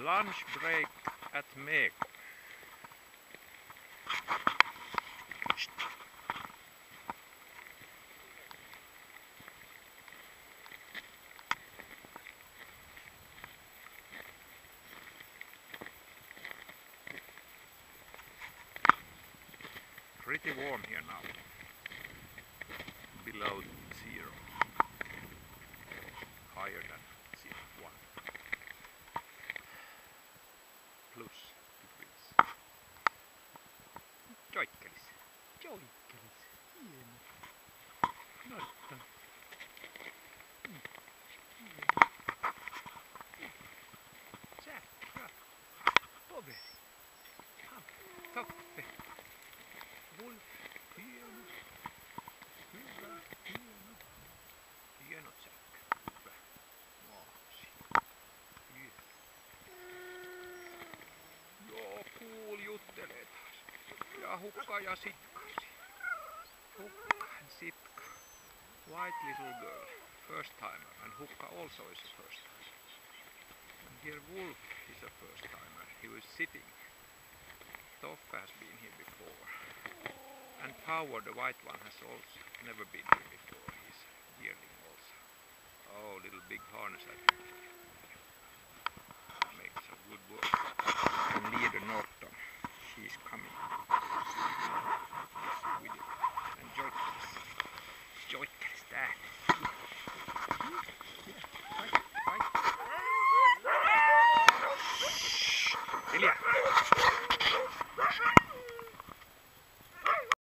Lunch break at Meeko. Pretty warm here now, below 0, higher than 1 plus degrees. Joikkelis, joikkelis, hieno. Noita. Säkra, poveri, Toppe. Wolf, hieno, hyvä, hieno, hieno Jack, hyvä, maasi, hieno. Joo, kuul juttelee taas. Ja hukka ja sitkasi. Hukka and sitka. White little girl, first timer, and hukka also is a first timer. And here Wolf is a first timer, he was sitting. Toffe has been here before. And Power, the white one, has also never been here before. He's yearling also. Oh, little big harness I think. Makes some good work. And Leader Norton, she's coming.